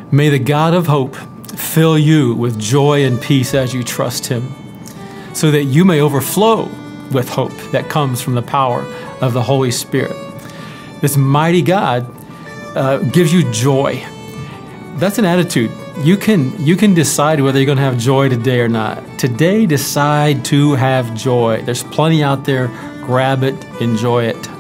May the God of hope fill you with joy and peace as you trust Him, so that you may overflow with hope that comes from the power of the Holy Spirit. This mighty God gives you joy. That's an attitude. You can decide whether you're going to have joy today or not. Today, decide to have joy. There's plenty out there. Grab it, enjoy it.